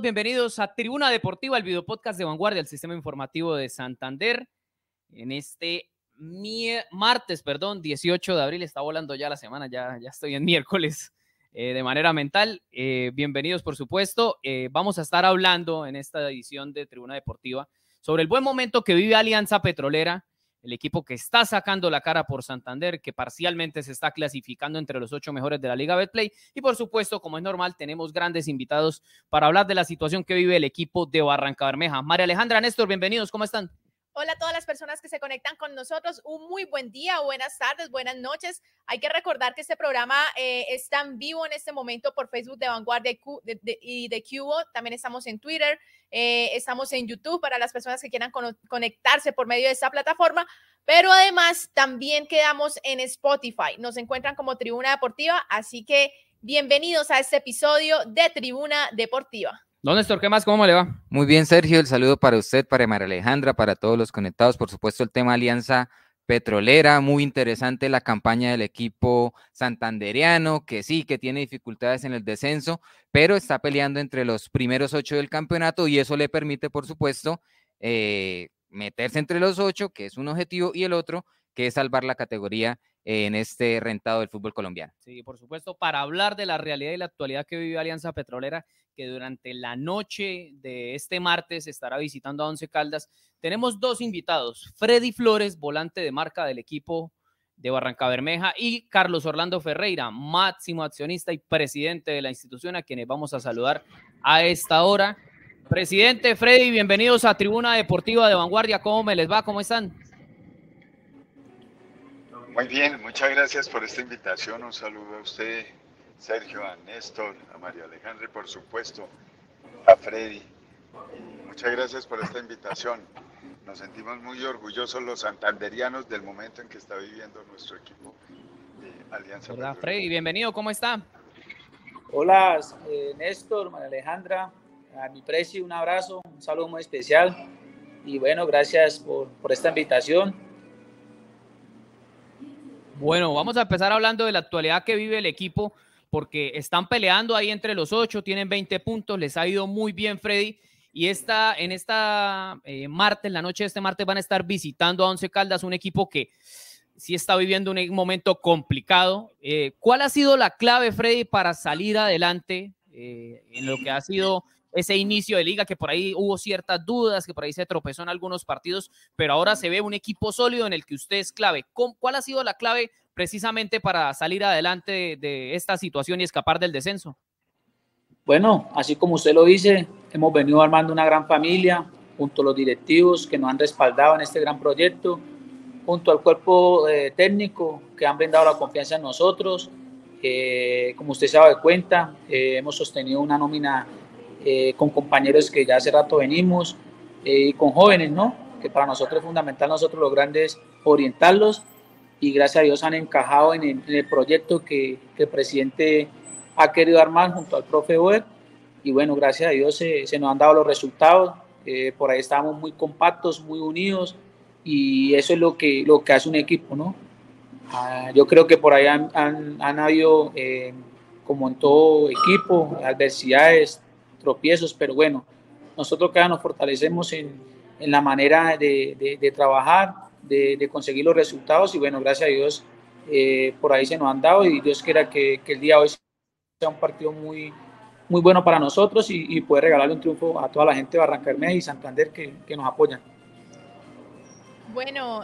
bienvenidos a Tribuna Deportiva, el videopodcast de Vanguardia, el sistema informativo de Santander. En este martes, 18 de abril, está volando ya la semana, ya estoy en miércoles de manera mental. Bienvenidos, por supuesto. Vamos a estar hablando en esta edición de Tribuna Deportiva sobre el buen momento que vive Alianza Petrolera, el equipo que está sacando la cara por Santander, que parcialmente se está clasificando entre los 8 mejores de la Liga Betplay. Y por supuesto, como es normal, tenemos grandes invitados para hablar de la situación que vive el equipo de Barrancabermeja. María Alejandra, Néstor, bienvenidos, ¿cómo están? Hola a todas las personas que se conectan con nosotros, un muy buen día, buenas tardes, buenas noches. Hay que recordar que este programa está en vivo en este momento por Facebook de Vanguardia y de Cubo. También estamos en Twitter, estamos en YouTube para las personas que quieran conectarse por medio de esta plataforma, pero además también quedamos en Spotify. Nos encuentran como Tribuna Deportiva, así que bienvenidos a este episodio de Tribuna Deportiva. Don Néstor, ¿qué más? ¿Cómo le va? Muy bien, Sergio, el saludo para usted, para María Alejandra, para todos los conectados. Por supuesto, el tema Alianza Petrolera, muy interesante la campaña del equipo santandereano, que sí, que tiene dificultades en el descenso, pero está peleando entre los primeros 8 del campeonato y eso le permite, por supuesto, meterse entre los 8, que es un objetivo, y el otro, que es salvar la categoría en este rentado del fútbol colombiano. Sí, por supuesto, para hablar de la realidad y la actualidad que vive Alianza Petrolera, que durante la noche de este martes estará visitando a Once Caldas, tenemos dos invitados, Freddy Flores, volante de marca del equipo de Barrancabermeja, y Carlos Orlando Ferreira, máximo accionista y presidente de la institución, a quienes vamos a saludar a esta hora. Presidente Freddy, bienvenidos a Tribuna Deportiva de Vanguardia, ¿cómo me les va? ¿Cómo están? Muy bien, muchas gracias por esta invitación. Un saludo a usted, Sergio, a Néstor, a María Alejandra y por supuesto a Freddy. Muchas gracias por esta invitación. Nos sentimos muy orgullosos los santanderianos del momento en que está viviendo nuestro equipo de Alianza Petrolera. Hola Freddy, bienvenido, ¿cómo está? Hola Néstor, María Alejandra, a mi presi, un abrazo, un saludo muy especial y bueno, gracias por esta invitación. Bueno, vamos a empezar hablando de la actualidad que vive el equipo, porque están peleando ahí entre los 8, tienen 20 puntos, les ha ido muy bien, Freddy, y en la noche de este martes van a estar visitando a Once Caldas, un equipo que sí está viviendo un momento complicado. ¿Cuál ha sido la clave, Freddy, para salir adelante en lo que ha sido ese inicio de liga, que por ahí hubo ciertas dudas, que por ahí se tropezó en algunos partidos, pero ahora se ve un equipo sólido en el que usted es clave? ¿Cuál ha sido la clave precisamente para salir adelante de esta situación y escapar del descenso? Bueno, así como usted lo dice, hemos venido armando una gran familia, junto a los directivos que nos han respaldado en este gran proyecto, junto al cuerpo técnico que han brindado la confianza en nosotros. Como usted se ha dado cuenta, hemos sostenido una nómina con compañeros que ya hace rato venimos y con jóvenes, ¿no? Que para nosotros es fundamental, nosotros los grandes, orientarlos y gracias a Dios han encajado en el proyecto que el presidente ha querido armar junto al profe Boer y bueno, gracias a Dios se nos han dado los resultados. Por ahí estamos muy compactos, muy unidos y eso es lo que hace un equipo, ¿no? Yo creo que por ahí han habido, como en todo equipo, adversidades, tropiezos, pero bueno, nosotros cada nos fortalecemos en la manera de trabajar, de conseguir los resultados y bueno, gracias a Dios por ahí se nos han dado y Dios quiera que el día de hoy sea un partido muy, muy bueno para nosotros y poder regalarle un triunfo a toda la gente de Barrancabermeja y Santander que nos apoyan. Bueno,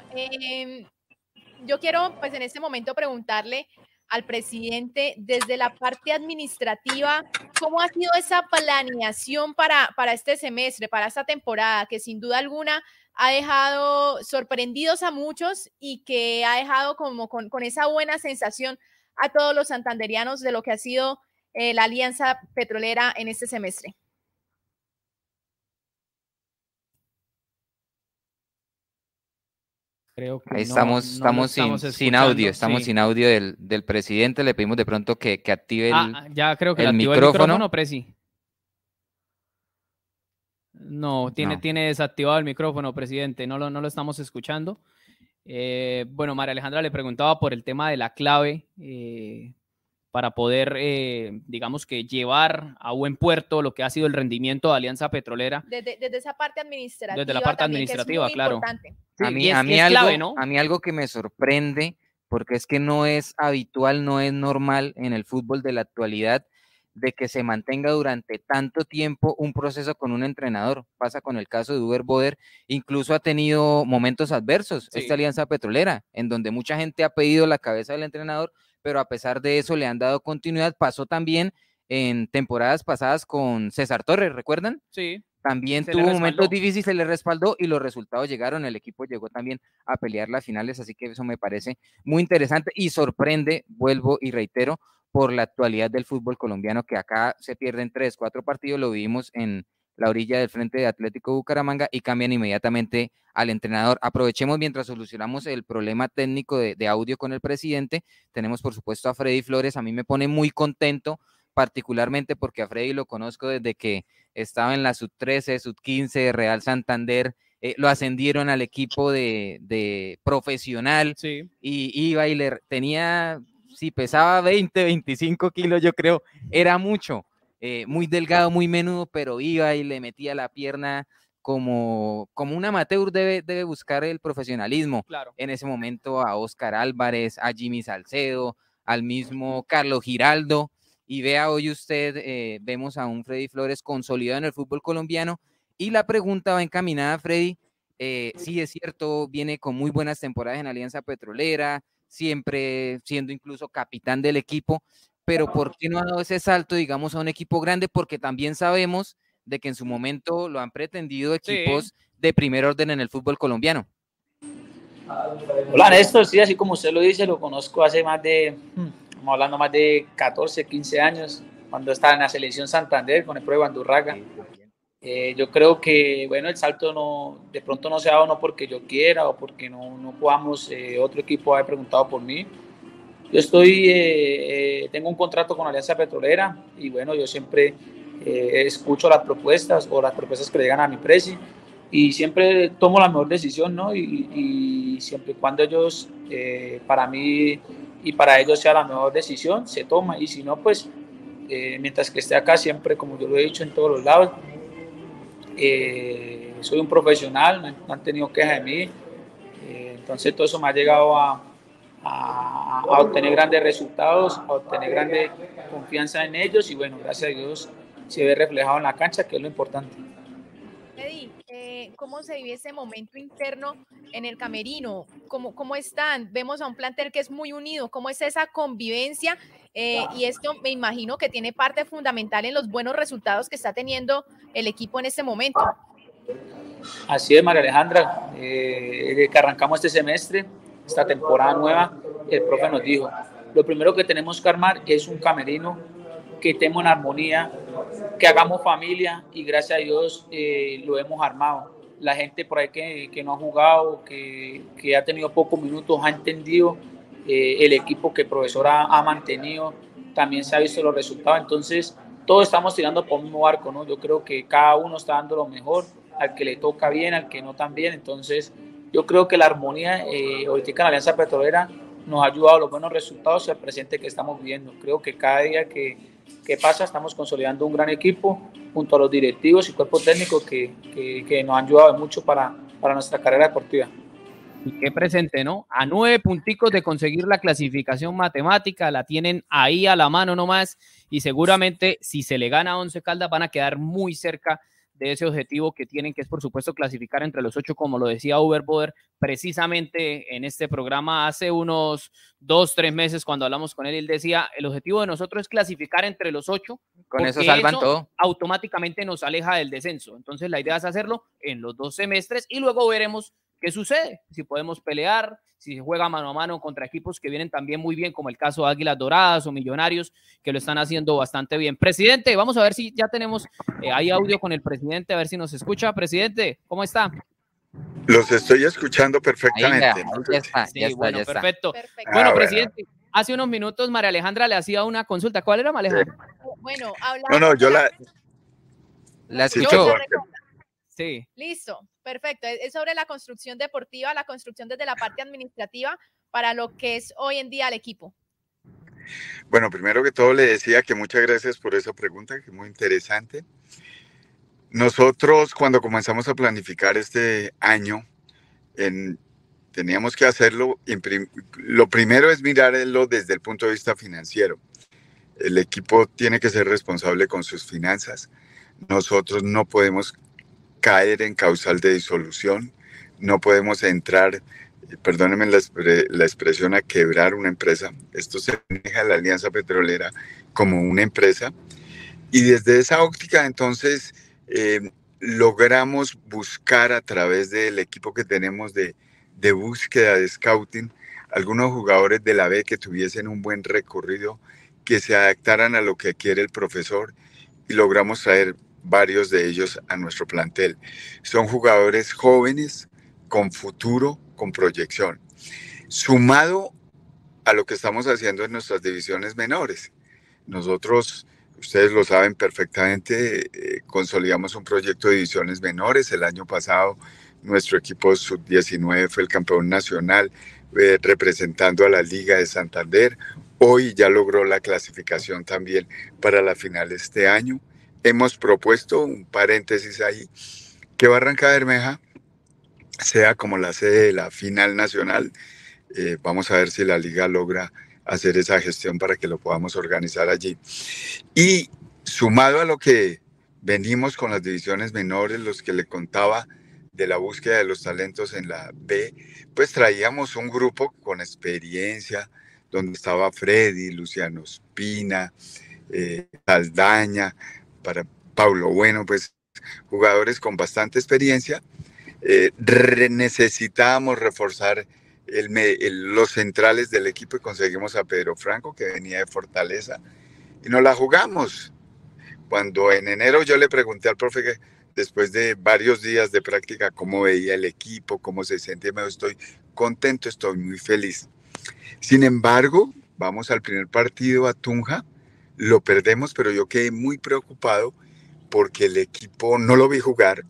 yo quiero pues en este momento preguntarle al presidente desde la parte administrativa, ¿cómo ha sido esa planeación para este semestre, para esta temporada, que sin duda alguna ha dejado sorprendidos a muchos y que ha dejado como con esa buena sensación a todos los santanderianos de lo que ha sido la Alianza Petrolera en este semestre? Creo que ahí estamos sin audio del presidente. Le pedimos de pronto que active el micrófono. Presi. No, tiene desactivado el micrófono, presidente. No lo estamos escuchando. Bueno, María Alejandra le preguntaba por el tema de la clave para poder, digamos que llevar a buen puerto lo que ha sido el rendimiento de Alianza Petrolera. Desde esa parte administrativa. Desde la parte también, administrativa, que es muy claro. importante. Sí, A mí es algo, clave, ¿no? a mí algo que me sorprende, porque es que no es habitual, no es normal en el fútbol de la actualidad, de que se mantenga durante tanto tiempo un proceso con un entrenador. Pasa con el caso de Uber Boder, incluso ha tenido momentos adversos, Sí. esta Alianza Petrolera, en donde mucha gente ha pedido la cabeza del entrenador, pero a pesar de eso le han dado continuidad. Pasó también en temporadas pasadas con César Torres, ¿recuerdan? Sí. También Se le tuvo momentos respaldó. difíciles, se le respaldó y los resultados llegaron, el equipo llegó también a pelear las finales, así que eso me parece muy interesante y sorprende, vuelvo y reitero, por la actualidad del fútbol colombiano, que acá se pierden 3, 4 partidos, lo vivimos en la orilla del frente de Atlético Bucaramanga y cambian inmediatamente al entrenador. Aprovechemos mientras solucionamos el problema técnico de audio con el presidente. Tenemos por supuesto a Freddy Flores. A mí me pone muy contento, particularmente porque a Freddy lo conozco desde que estaba en la sub-13, sub-15 de Real Santander. Lo ascendieron al equipo de profesional, Sí. y iba y le tenía, si pesaba 20, 25 kilos, yo creo, era mucho. Muy delgado, muy menudo, pero iba y le metía la pierna como un amateur debe buscar el profesionalismo. Claro. En ese momento a Oscar Álvarez, a Jimmy Salcedo, al mismo Carlos Giraldo, y vea hoy usted, vemos a un Freddy Flores consolidado en el fútbol colombiano, y la pregunta va encaminada, Freddy. Sí, es cierto, viene con muy buenas temporadas en Alianza Petrolera, siempre siendo incluso capitán del equipo, pero ¿por qué no ha dado ese salto, digamos, a un equipo grande? Porque también sabemos de que en su momento lo han pretendido equipos de primer orden en el fútbol colombiano. Hola Néstor, sí, así como usted lo dice, lo conozco hace estamos hablando más de 14, 15 años, cuando estaba en la selección Santander con el Pro de Bandurraga. Yo creo que, bueno, el salto de pronto no se ha dado no porque yo quiera o porque no podamos, otro equipo haya preguntado por mí. Yo tengo un contrato con Alianza Petrolera y bueno, yo siempre escucho las propuestas o las propuestas que le llegan a mi presi y siempre tomo la mejor decisión, ¿no? Y siempre y cuando ellos, para mí y para ellos sea la mejor decisión, se toma, y si no, pues mientras que esté acá siempre, como yo lo he dicho en todos los lados, soy un profesional, no han tenido queja de mí, entonces todo eso me ha llegado a obtener grandes resultados, a obtener grande confianza en ellos, y bueno, gracias a Dios se ve reflejado en la cancha, que es lo importante. Eddie, ¿cómo se vive ese momento interno en el camerino? ¿Cómo están? Vemos a un plantel que es muy unido. ¿Cómo es esa convivencia? Y esto me imagino que tiene parte fundamental en los buenos resultados que está teniendo el equipo en este momento. Así es, María Alejandra. Desde que arrancamos este semestre, esta temporada nueva, el profe nos dijo, lo primero que tenemos que armar es un camerino que estemos en armonía, que hagamos familia, y gracias a Dios lo hemos armado. La gente por ahí que no ha jugado, que ha tenido pocos minutos, ha entendido el equipo que el profesor ha mantenido, también se ha visto los resultados. Entonces todos estamos tirando por un mismo barco, ¿no? Yo creo que cada uno está dando lo mejor, al que le toca bien, al que no tan bien. Entonces yo creo que la armonía ahorita en la Alianza Petrolera nos ha ayudado a los buenos resultados y al presente que estamos viviendo. Creo que cada día que pasa estamos consolidando un gran equipo junto a los directivos y cuerpo técnico que nos han ayudado mucho para nuestra carrera deportiva. Y qué presente, ¿no? A 9 punticos de conseguir la clasificación matemática, la tienen ahí a la mano nomás, y seguramente si se le gana a Once Caldas van a quedar muy cerca de ese objetivo que tienen, que es por supuesto clasificar entre los 8, como lo decía Uber Boder precisamente en este programa hace unos 2, 3 meses cuando hablamos con él. Él decía, el objetivo de nosotros es clasificar entre los 8, con eso salvan todo, automáticamente nos aleja del descenso. Entonces la idea es hacerlo en los 2 semestres y luego veremos qué sucede, si podemos pelear, si se juega mano a mano contra equipos que vienen también muy bien, como el caso de Águilas Doradas o Millonarios, que lo están haciendo bastante bien. Presidente, vamos a ver si ya tenemos ahí audio con el presidente, a ver si nos escucha. Presidente, ¿cómo está? Los estoy escuchando perfectamente. Ya está. Perfecto. Bueno, presidente, hace unos minutos María Alejandra le hacía una consulta. ¿Cuál era, María Alejandra? Bueno, hablamos. No, yo la escuchó. Sí. Listo, perfecto. Es sobre la construcción deportiva, la construcción desde la parte administrativa para lo que es hoy en día el equipo. Bueno, primero que todo le decía que muchas gracias por esa pregunta, que es muy interesante. Nosotros cuando comenzamos a planificar este año, teníamos que hacerlo, lo primero es mirarlo desde el punto de vista financiero. El equipo tiene que ser responsable con sus finanzas. Nosotros no podemos caer en causal de disolución, no podemos entrar, perdónenme la expresión, a quebrar una empresa. Esto se maneja la Alianza Petrolera como una empresa. Y desde esa óptica, entonces, logramos buscar a través del equipo que tenemos de búsqueda, de scouting, algunos jugadores de la B que tuviesen un buen recorrido, que se adaptaran a lo que quiere el profesor, y logramos traer varios de ellos a nuestro plantel. Son jugadores jóvenes, con futuro, con proyección, sumado a lo que estamos haciendo en nuestras divisiones menores. Nosotros, ustedes lo saben perfectamente, consolidamos un proyecto de divisiones menores. El año pasado nuestro equipo sub-19 fue el campeón nacional, representando a la Liga de Santander. Hoy ya logró la clasificación también para la final este año. Hemos propuesto un paréntesis ahí, que Barranca Bermeja sea como la sede de la final nacional. Vamos a ver si la liga logra hacer esa gestión para que lo podamos organizar allí. Y sumado a lo que venimos con las divisiones menores, los que le contaba de la búsqueda de los talentos en la B, pues traíamos un grupo con experiencia, donde estaba Freddy, Luciano Espina, Saldaña, para Pablo Bueno, pues jugadores con bastante experiencia. Necesitábamos reforzar los centrales del equipo, y conseguimos a Pedro Franco, que venía de Fortaleza, y nos la jugamos. Cuando en enero yo le pregunté al profe, que después de varios días de práctica, cómo veía el equipo, cómo se sentía, me dijo: estoy contento, estoy muy feliz. Sin embargo, vamos al primer partido a Tunja, lo perdemos, pero yo quedé muy preocupado porque el equipo no lo vi jugar.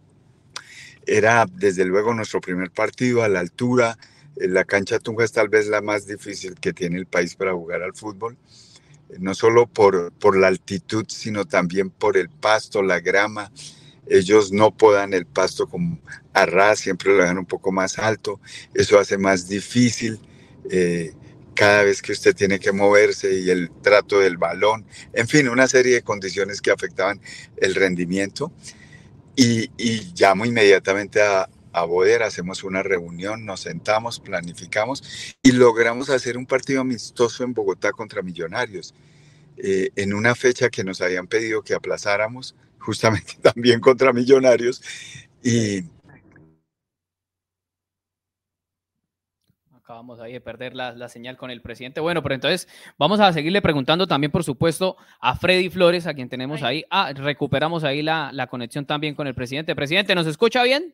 Era desde luego nuestro primer partido a la altura. La cancha Tunja es tal vez la más difícil que tiene el país para jugar al fútbol, no solo por la altitud, sino también por el pasto, la grama. Ellos no podan el pasto como a ras, siempre lo dejan un poco más alto. Eso hace más difícil cada vez que usted tiene que moverse, y el trato del balón, en fin, una serie de condiciones que afectaban el rendimiento. Y llamo inmediatamente a Boder, hacemos una reunión, nos sentamos, planificamos y logramos hacer un partido amistoso en Bogotá contra Millonarios, en una fecha que nos habían pedido que aplazáramos, justamente también contra Millonarios. Y acabamos ahí de perder la señal con el presidente. Bueno, pero entonces vamos a seguirle preguntando también, por supuesto, a Freddy Flores, a quien tenemos ahí. Recuperamos ahí la conexión también con el presidente. Presidente, ¿nos escucha bien?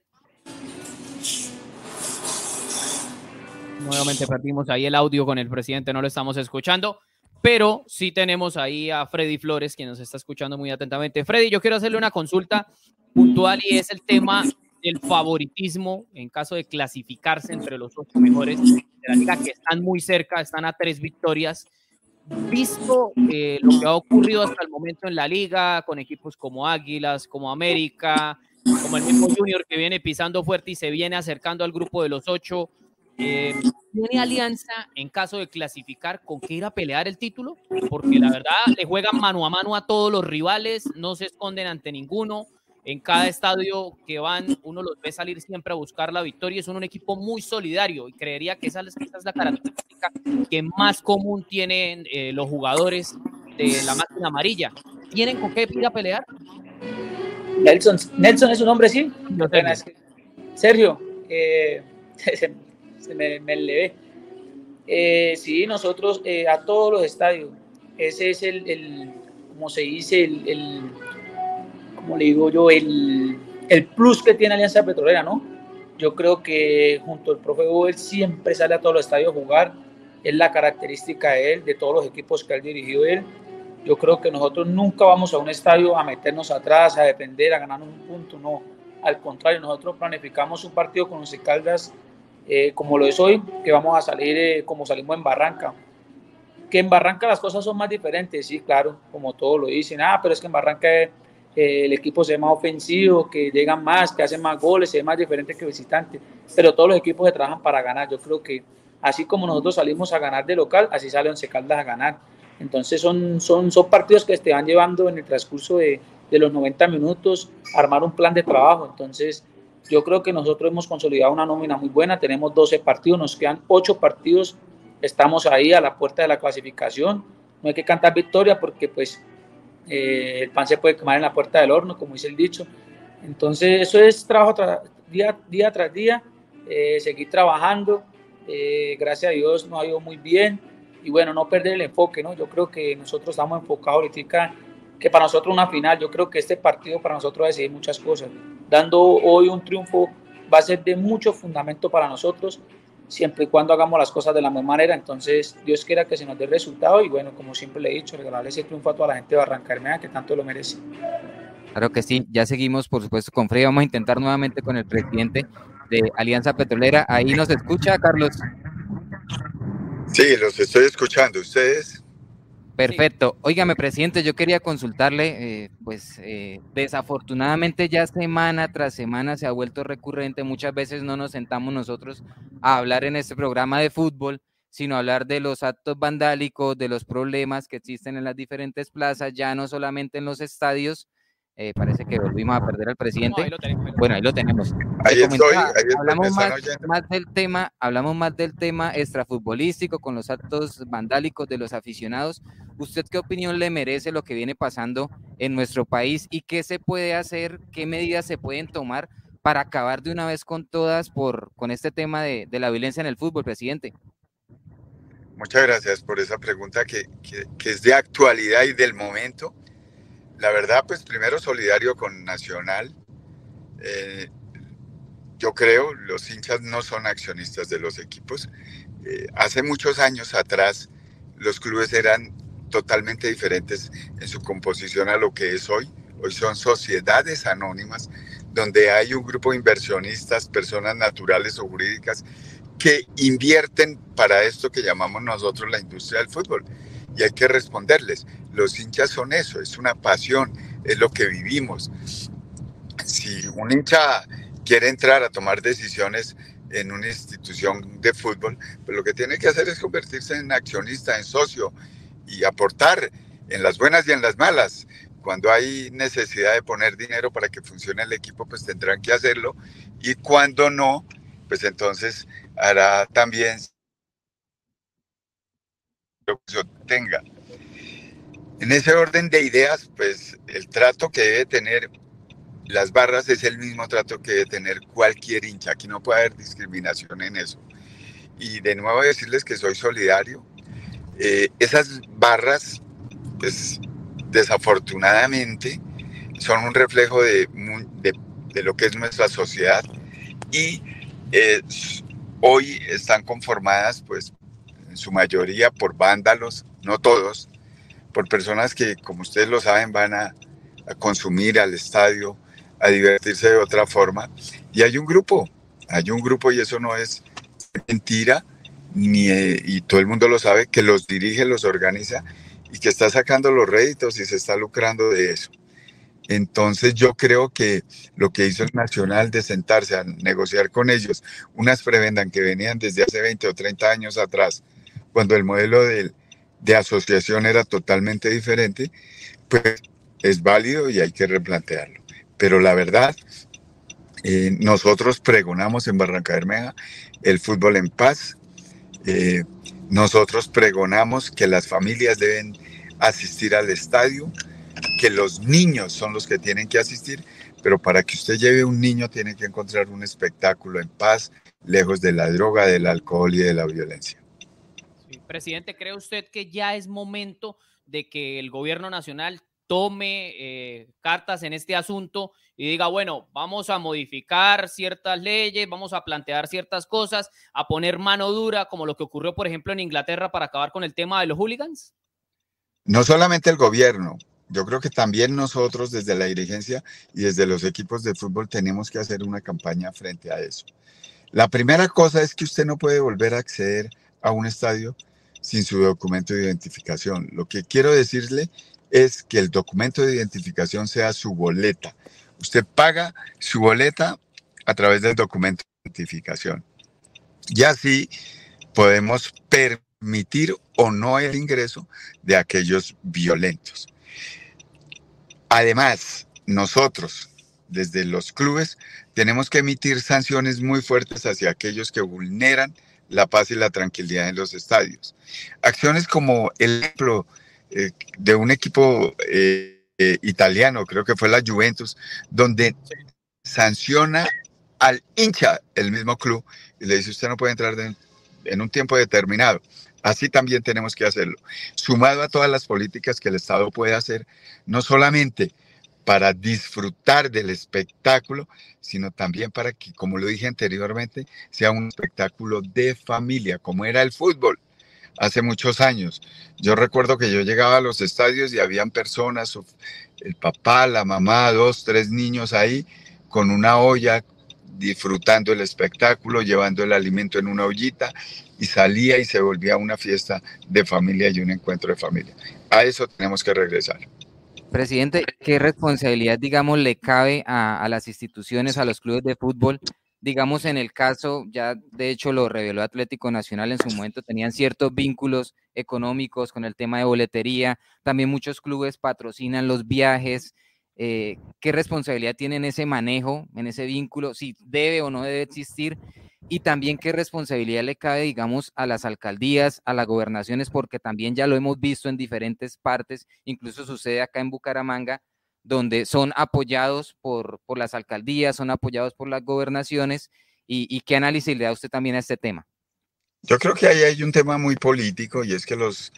Nuevamente perdimos ahí el audio con el presidente, no lo estamos escuchando, pero sí tenemos ahí a Freddy Flores, quien nos está escuchando muy atentamente. Freddy, yo quiero hacerle una consulta puntual, y es el tema del favoritismo en caso de clasificarse entre los 8 mejores de la liga, que están muy cerca, están a 3 victorias. Visto lo que ha ocurrido hasta el momento en la liga, con equipos como Águilas, como América, como el mismo Junior, que viene pisando fuerte y se viene acercando al grupo de los 8, ¿tiene Alianza, en caso de clasificar, con qué ir a pelear el título? Porque la verdad le juegan mano a mano a todos los rivales, no se esconden ante ninguno. En cada estadio que van, uno los ve salir siempre a buscar la victoria. Son un equipo muy solidario, y creería que esa es la característica que más común tienen los jugadores de la máquina amarilla. ¿Tienen con qué ir a pelear? Nelson es un hombre, sí. No, Sergio, se me elevé. Sí, nosotros a todos los estadios, ese es como se dice, como le digo yo, el plus que tiene Alianza Petrolera, ¿no? Yo creo que junto al profe Boder siempre sale a todos los estadios a jugar, es la característica de él, de todos los equipos que ha dirigido él. Yo creo que nosotros nunca vamos a un estadio a meternos atrás, a defender, a ganar un punto, no. Al contrario, nosotros planificamos un partido con Once Caldas como lo es hoy, que vamos a salir como salimos en Barranca, Que en Barranca las cosas son más diferentes, sí, claro, como todos lo dicen, pero es que en Barranca el equipo se ve más ofensivo, que llegan más, que hacen más goles, se ve más diferente que visitante, pero todos los equipos se trabajan para ganar. Yo creo que así como nosotros salimos a ganar de local, así sale Once Caldas a ganar. Entonces son partidos que te van llevando en el transcurso de los 90 minutos, armar un plan de trabajo. Entonces yo creo que nosotros hemos consolidado una nómina muy buena, tenemos 12 partidos, nos quedan 8 partidos, estamos ahí a la puerta de la clasificación, no hay que cantar victoria porque pues el pan se puede quemar en la puerta del horno, como dice el dicho. Entonces eso es trabajo día tras día, seguir trabajando, gracias a Dios nos ha ido muy bien y bueno, no perder el enfoque, ¿no? Yo creo que nosotros estamos enfocados ahorita, que para nosotros una final, yo creo que este partido para nosotros va a decidir muchas cosas, dando hoy un triunfo va a ser de mucho fundamento para nosotros, siempre y cuando hagamos las cosas de la misma manera. Entonces Dios quiera que se nos dé el resultado y bueno, como siempre le he dicho, regalarle ese triunfo a toda la gente de Barranca Bermeja que tanto lo merece. Claro que sí, ya seguimos por supuesto con Freddy, vamos a intentar nuevamente con el presidente de Alianza Petrolera. ¿Ahí nos escucha, Carlos? Sí, los estoy escuchando, ¿ustedes? Perfecto. Óigame, presidente, yo quería consultarle, desafortunadamente ya semana tras semana se ha vuelto recurrente, muchas veces no nos sentamos nosotros a hablar en este programa de fútbol, sino a hablar de los actos vandálicos, de los problemas que existen en las diferentes plazas, ya no solamente en los estadios. Parece que volvimos a perder al presidente. No, ahí lo tenemos. Bueno, ahí lo tenemos. Ahí estoy, hablamos más del tema extrafutbolístico con los actos vandálicos de los aficionados. ¿Usted qué opinión le merece lo que viene pasando en nuestro país y qué se puede hacer, qué medidas se pueden tomar para acabar de una vez con todas con este tema de la violencia en el fútbol, presidente? Muchas gracias por esa pregunta que es de actualidad y del momento. La verdad, pues primero solidario con Nacional. Yo creo, los hinchas no son accionistas de los equipos. Hace muchos años atrás, los clubes eran totalmente diferentes en su composición a lo que es hoy. Hoy son sociedades anónimas, donde hay un grupo de inversionistas, personas naturales o jurídicas, que invierten para esto que llamamos nosotros la industria del fútbol. Y hay que responderles. Los hinchas son eso, es una pasión, es lo que vivimos. Si un hincha quiere entrar a tomar decisiones en una institución de fútbol, pues lo que tiene que hacer es convertirse en accionista, en socio y aportar en las buenas y en las malas. Cuando hay necesidad de poner dinero para que funcione el equipo, pues tendrán que hacerlo, y cuando no, pues entonces hará también lo que se tenga. En ese orden de ideas, pues el trato que debe tener las barras es el mismo trato que debe tener cualquier hincha. Aquí no puede haber discriminación en eso. Y de nuevo decirles que soy solidario. Esas barras, pues desafortunadamente, son un reflejo de lo que es nuestra sociedad, y hoy están conformadas, pues en su mayoría, por vándalos, no todos, por personas que, como ustedes lo saben, van a consumir al estadio, a divertirse de otra forma. Y hay un grupo, y eso no es mentira, y todo el mundo lo sabe, que los dirige, los organiza y que está sacando los réditos y se está lucrando de eso. Entonces yo creo que lo que hizo el Nacional de sentarse a negociar con ellos unas prebendas que venían desde hace 20 o 30 años atrás, cuando el modelo de asociación era totalmente diferente, pues es válido y hay que replantearlo. Pero la verdad, nosotros pregonamos en Barranca Bermeja el fútbol en paz. Nosotros pregonamos que las familias deben asistir al estadio, que los niños son los que tienen que asistir, pero para que usted lleve un niño tiene que encontrar un espectáculo en paz, lejos de la droga, del alcohol y de la violencia. Sí, presidente, ¿cree usted que ya es momento de que el gobierno nacional tome cartas en este asunto y diga, bueno, vamos a modificar ciertas leyes, vamos a plantear ciertas cosas, a poner mano dura, como lo que ocurrió, por ejemplo, en Inglaterra para acabar con el tema de los hooligans? No solamente el gobierno, yo creo que también nosotros desde la dirigencia y desde los equipos de fútbol tenemos que hacer una campaña frente a eso. La primera cosa es que usted no puede volver a acceder a un estadio sin su documento de identificación. Lo que quiero decirle es que el documento de identificación sea su boleta. Usted paga su boleta a través del documento de identificación. Y así podemos permitir o no el ingreso de aquellos violentos. Además, nosotros, desde los clubes, tenemos que emitir sanciones muy fuertes hacia aquellos que vulneran la paz y la tranquilidad en los estadios. Acciones como el ejemplo de un equipo italiano, creo que fue la Juventus, donde sanciona al hincha el mismo club y le dice: usted no puede entrar en un tiempo determinado. Así también tenemos que hacerlo, sumado a todas las políticas que el Estado puede hacer, no solamente para disfrutar del espectáculo, sino también para que, como lo dije anteriormente, sea un espectáculo de familia, como era el fútbol hace muchos años. Yo recuerdo que yo llegaba a los estadios y habían personas, el papá, la mamá, 2, 3 niños ahí, con una olla, disfrutando el espectáculo, llevando el alimento en una ollita, y salía y se volvía una fiesta de familia y un encuentro de familia. A eso tenemos que regresar. Presidente, ¿qué responsabilidad, digamos, le cabe a las instituciones, a los clubes de fútbol? Digamos, en el caso, ya de hecho lo reveló Atlético Nacional en su momento, tenían ciertos vínculos económicos con el tema de boletería, también muchos clubes patrocinan los viajes. ¿Qué responsabilidad tiene en ese manejo, en ese vínculo, si debe o no debe existir? Y también qué responsabilidad le cabe, digamos, a las alcaldías, a las gobernaciones, porque también ya lo hemos visto en diferentes partes, incluso sucede acá en Bucaramanga, donde son apoyados por las alcaldías, son apoyados por las gobernaciones, y qué análisis le da usted también a este tema. Yo creo que ahí hay un tema muy político, y es que los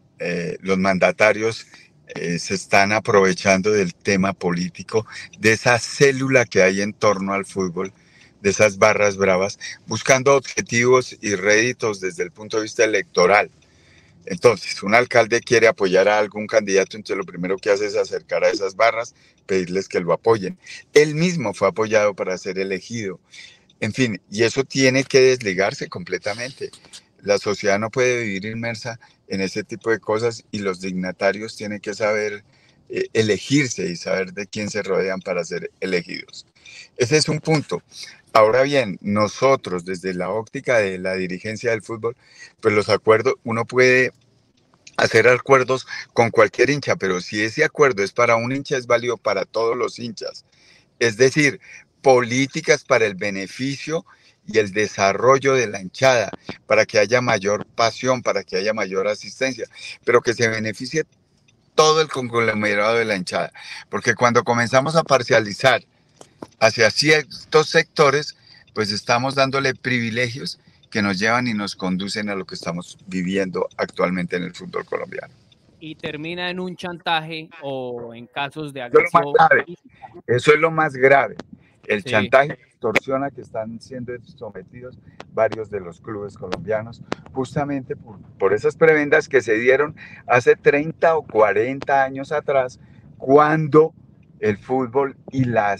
mandatarios se están aprovechando del tema político, de esa célula que hay en torno al fútbol, de esas barras bravas, buscando objetivos y réditos desde el punto de vista electoral. Entonces, un alcalde quiere apoyar a algún candidato, entonces lo primero que hace es acercar a esas barras, pedirles que lo apoyen. Él mismo fue apoyado para ser elegido. En fin, y eso tiene que desligarse completamente. La sociedad no puede vivir inmersa en ese tipo de cosas, y los dignatarios tienen que saber elegirse y saber de quién se rodean para ser elegidos. Ese es un punto. Ahora bien, nosotros desde la óptica de la dirigencia del fútbol, pues los acuerdos, uno puede hacer acuerdos con cualquier hincha, pero si ese acuerdo es para un hincha, es válido para todos los hinchas. Es decir, políticas para el beneficio y el desarrollo de la hinchada, para que haya mayor pasión, para que haya mayor asistencia, pero que se beneficie todo el conglomerado de la hinchada. Porque cuando comenzamos a parcializar hacia ciertos sectores, pues estamos dándole privilegios que nos llevan y nos conducen a lo que estamos viviendo actualmente en el fútbol colombiano. Y termina en un chantaje o en casos de agresión. Eso es lo más grave. El chantaje, extorsión a que están siendo sometidos varios de los clubes colombianos, justamente por esas prebendas que se dieron hace 30 o 40 años atrás, cuando el fútbol y la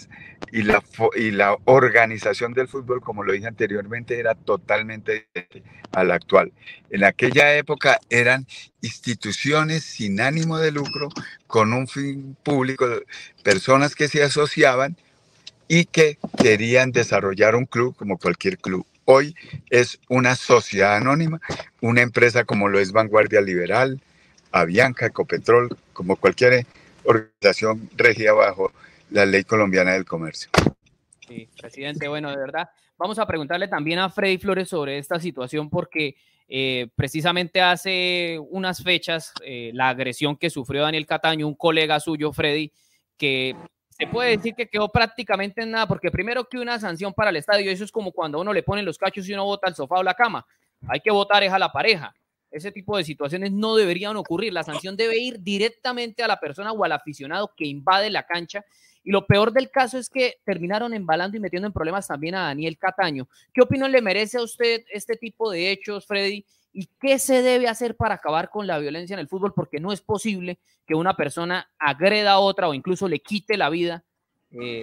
organización del fútbol, como lo dije anteriormente, era totalmente diferente a la actual. En aquella época eran instituciones sin ánimo de lucro, con un fin público, personas que se asociaban y que querían desarrollar un club como cualquier club. Hoy es una sociedad anónima, una empresa como lo es Vanguardia Liberal, Avianca, Ecopetrol, como cualquier organización regida bajo la ley colombiana del comercio. Sí, presidente, bueno, de verdad, vamos a preguntarle también a Freddy Flores sobre esta situación, porque precisamente hace unas fechas la agresión que sufrió Daniel Cataño, un colega suyo, Freddy, que se puede decir que quedó prácticamente en nada, porque primero que una sanción para el estadio, eso es como cuando a uno le ponen los cachos y uno bota al sofá o la cama, hay que votar es a la pareja. Ese tipo de situaciones no deberían ocurrir. La sanción debe ir directamente a la persona o al aficionado que invade la cancha. Y lo peor del caso es que terminaron embalando y metiendo en problemas también a Daniel Cataño. ¿Qué opinión le merece a usted este tipo de hechos, Freddy? ¿Y qué se debe hacer para acabar con la violencia en el fútbol? Porque no es posible que una persona agreda a otra o incluso le quite la vida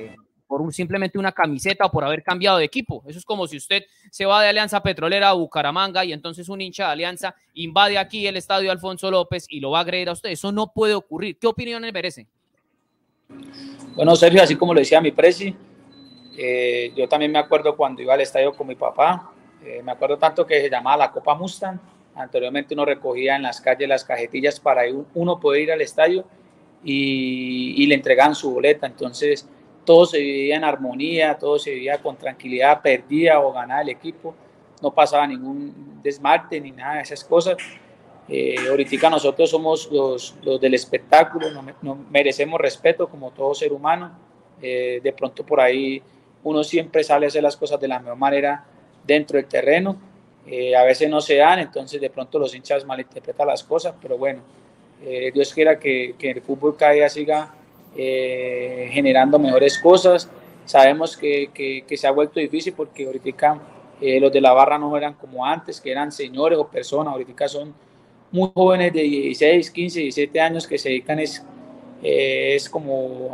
simplemente una camiseta o por haber cambiado de equipo. Eso es como si usted se va de Alianza Petrolera a Bucaramanga y entonces un hincha de Alianza invade aquí el estadio Alfonso López y lo va a agredir a usted. Eso no puede ocurrir. ¿Qué opinión le merece? Bueno, Sergio, así como lo decía mi presi, yo también me acuerdo cuando iba al estadio con mi papá, me acuerdo tanto que se llamaba la Copa Mustang. Anteriormente uno recogía en las calles las cajetillas para uno poder ir al estadio y le entregaban su boleta. Entonces todo se vivía en armonía, todo se vivía con tranquilidad, perdía o ganaba el equipo, no pasaba ningún desmarte ni nada de esas cosas. Ahorita nosotros somos los del espectáculo, no merecemos respeto como todo ser humano. De pronto por ahí uno siempre sale a hacer las cosas de la mejor manera dentro del terreno, a veces no se dan, entonces de pronto los hinchas malinterpretan las cosas, pero bueno, Dios quiera que el fútbol cada día siga generando mejores cosas. Sabemos que se ha vuelto difícil porque ahorita los de la barra no eran como antes, que eran señores o personas, ahorita son muy jóvenes de 16, 15, 17 años que se dedican es como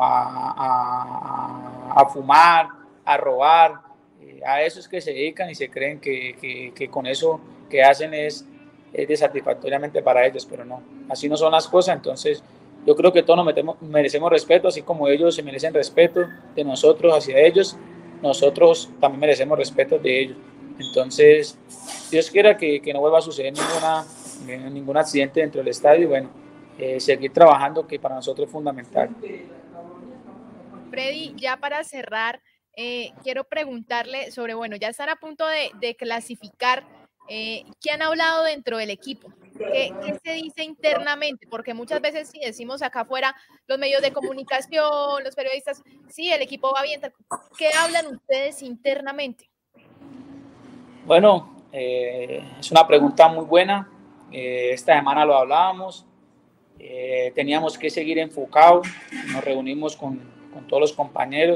a fumar, a robar, a esos que se dedican y se creen que con eso que hacen es satisfactoriamente para ellos, pero no, así no son las cosas. Entonces yo creo que todos merecemos respeto, así como ellos se merecen respeto de nosotros hacia ellos, nosotros también merecemos respeto de ellos. Entonces Dios quiera que no vuelva a suceder ningún accidente dentro del estadio y bueno, seguir trabajando, que para nosotros es fundamental. Freddy, ya para cerrar, quiero preguntarle sobre, bueno, ya están a punto de clasificar, ¿qué han hablado dentro del equipo? ¿Qué se dice internamente? Porque muchas veces sí decimos acá afuera, los medios de comunicación, los periodistas, sí, el equipo va bien. ¿Qué hablan ustedes internamente? Bueno, es una pregunta muy buena. Esta semana lo hablábamos. Teníamos que seguir enfocados. Nos reunimos con todos los compañeros.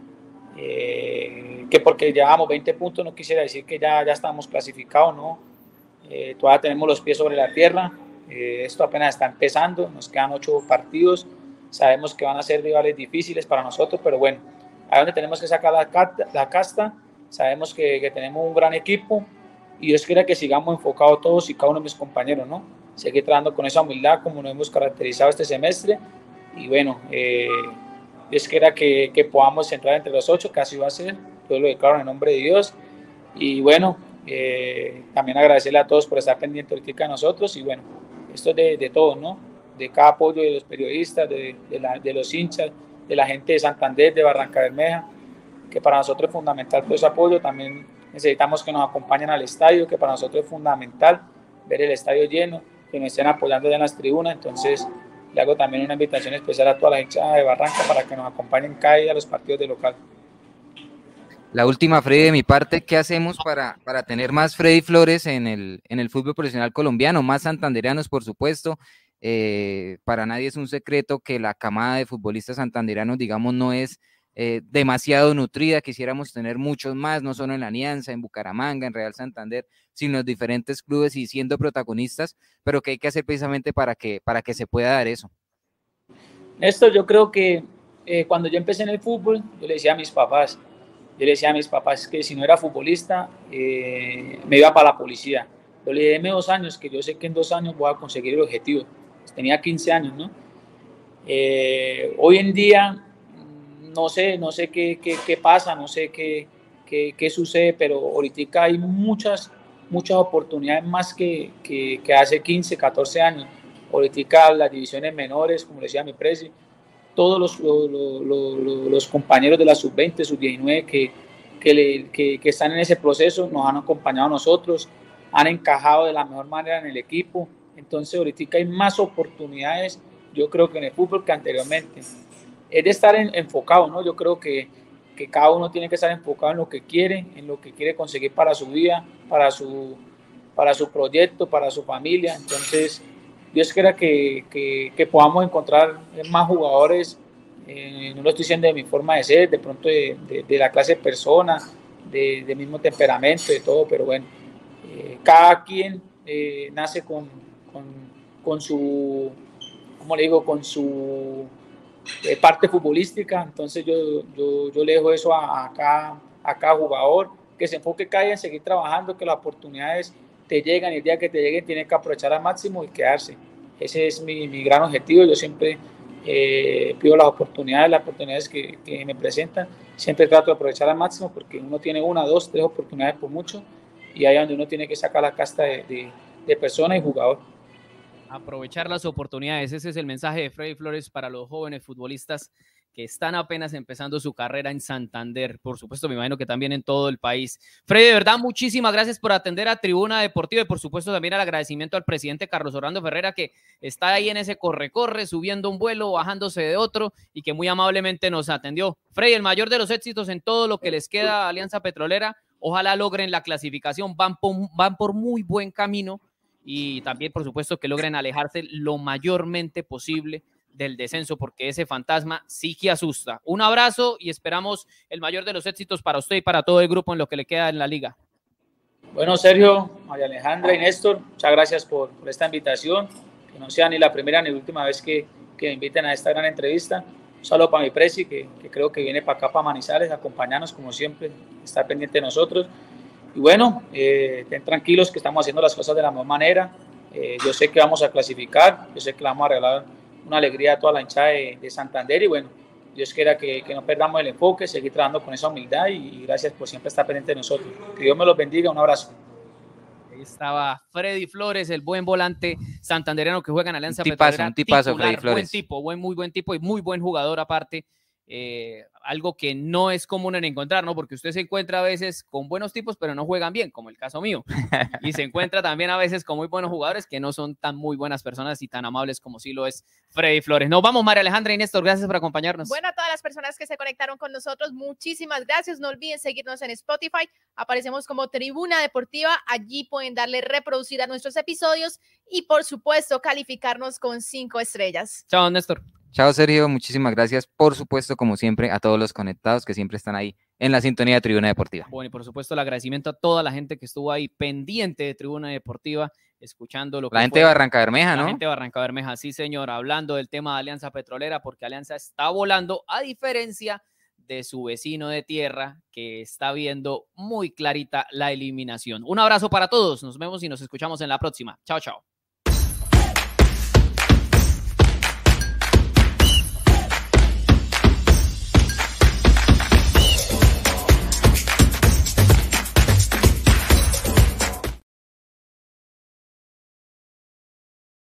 Que porque llevamos 20 puntos no quisiera decir que ya estamos clasificados, ¿no? Todavía tenemos los pies sobre la tierra. Esto apenas está empezando. Nos quedan 8 partidos. Sabemos que van a ser rivales difíciles para nosotros, pero bueno, ahí donde tenemos que sacar la casta. Sabemos que tenemos un gran equipo y Dios quiera que sigamos enfocados todos y cada uno de mis compañeros, ¿no? Seguir trabajando con esa humildad como nos hemos caracterizado este semestre y bueno, Dios quiera que podamos entrar entre los 8, que así va a ser. Yo lo declaro en el nombre de Dios y bueno, también agradecerle a todos por estar pendientes ahorita de nosotros y bueno, esto es de todos, ¿no? De cada apoyo de los periodistas, de los hinchas, de la gente de Santander, de Barranca Bermeja, que para nosotros es fundamental todo ese apoyo. También necesitamos que nos acompañen al estadio, que para nosotros es fundamental ver el estadio lleno, que nos estén apoyando ya en las tribunas. Entonces le hago también una invitación especial a toda la hinchada de Barranca para que nos acompañen cada día a los partidos de local. La última, Freddy, de mi parte, ¿qué hacemos para tener más Freddy Flores en el fútbol profesional colombiano? Más santanderianos, por supuesto. Para nadie es un secreto que la camada de futbolistas santanderianos, digamos, no es demasiado nutrida. Quisiéramos tener muchos más, no solo en la Alianza, en Bucaramanga, en Real Santander, sino en los diferentes clubes y siendo protagonistas, pero ¿qué hay que hacer precisamente para que se pueda dar eso? Esto yo creo que cuando yo empecé en el fútbol, yo le decía a mis papás que si no era futbolista, me iba para la policía. Yo le dije, deme 2 años, que yo sé que en 2 años voy a conseguir el objetivo. Pues tenía 15 años, ¿no? Hoy en día, no sé qué pasa, no sé qué sucede, pero ahorita hay muchas oportunidades más que hace 15, 14 años. Ahorita las divisiones menores, como decía mi presi, todos los compañeros de la sub-20, sub-19 que están en ese proceso nos han acompañado a nosotros, han encajado de la mejor manera en el equipo. Entonces ahorita hay más oportunidades, yo creo, que en el fútbol que anteriormente. Es de estar enfocado, ¿no? Yo creo que cada uno tiene que estar enfocado en lo que quiere conseguir para su vida, para su proyecto, para su familia. Entonces Dios quiera que podamos encontrar más jugadores, no lo estoy diciendo de mi forma de ser, de pronto de la clase de persona, de mismo temperamento, de todo, pero bueno, cada quien nace con su, ¿cómo le digo? Con su parte futbolística. Entonces yo le dejo eso a cada jugador, que se enfoque cada día en seguir trabajando, que las oportunidades te llegan y el día que te lleguen tienes que aprovechar al máximo y quedarse. Ese es mi gran objetivo. Yo siempre pido las oportunidades que me presentan, siempre trato de aprovechar al máximo, porque uno tiene 1, 2, 3 oportunidades por mucho, y ahí es donde uno tiene que sacar la casta de persona y jugador. Aprovechar las oportunidades, ese es el mensaje de Freddy Flores para los jóvenes futbolistas que están apenas empezando su carrera en Santander, por supuesto, me imagino que también en todo el país. Freddy, de verdad, muchísimas gracias por atender a Tribuna Deportiva y por supuesto también el agradecimiento al presidente Carlos Orlando Ferrera, que está ahí en ese corre-corre, subiendo un vuelo, bajándose de otro y que muy amablemente nos atendió. Freddy, el mayor de los éxitos en todo lo que les queda a Alianza Petrolera, ojalá logren la clasificación, van por muy buen camino y también, por supuesto, que logren alejarse lo mayormente posible del descenso, porque ese fantasma sí que asusta. Un abrazo y esperamos el mayor de los éxitos para usted y para todo el grupo en lo que le queda en la liga. Bueno, Sergio, María Alejandra y Néstor, muchas gracias por esta invitación, que no sea ni la primera ni la última vez que me inviten a esta gran entrevista. Un saludo para mi presi, que creo que viene para acá, para Manizales, a acompañarnos como siempre, estar pendiente de nosotros. Y bueno, estén tranquilos que estamos haciendo las cosas de la mejor manera. Yo sé que vamos a clasificar, yo sé que le vamos a regalar una alegría a toda la hinchada de Santander, y bueno, Dios quiera que no perdamos el enfoque, seguir trabajando con esa humildad, y gracias por siempre estar pendiente de nosotros. Que Dios me los bendiga, un abrazo. Ahí estaba Freddy Flores, el buen volante santandereano que juega en Alianza Petrolera. Un tipazo, titular, Freddy Flores. Buen tipo, muy buen tipo y muy buen jugador aparte. Algo que no es común en encontrar, ¿no? Porque usted se encuentra a veces con buenos tipos, pero no juegan bien, como el caso mío. Y se encuentra también a veces con muy buenos jugadores que no son tan muy buenas personas y tan amables como sí lo es Freddy Flores. Nos vamos, María Alejandra y Néstor, gracias por acompañarnos. Bueno, a todas las personas que se conectaron con nosotros, muchísimas gracias. No olviden seguirnos en Spotify. Aparecemos como Tribuna Deportiva. Allí pueden darle reproducir a nuestros episodios y, por supuesto, calificarnos con 5 estrellas. Chao, Néstor. Chao, Sergio, muchísimas gracias, por supuesto, como siempre, a todos los conectados que siempre están ahí en la sintonía de Tribuna Deportiva. Bueno, y por supuesto el agradecimiento a toda la gente que estuvo ahí pendiente de Tribuna Deportiva, escuchando lo que la gente de Barranca Bermeja, ¿no? La gente de Barranca Bermeja, sí, señor, hablando del tema de Alianza Petrolera, porque Alianza está volando, a diferencia de su vecino de tierra, que está viendo muy clarita la eliminación. Un abrazo para todos, nos vemos y nos escuchamos en la próxima. Chao, chao.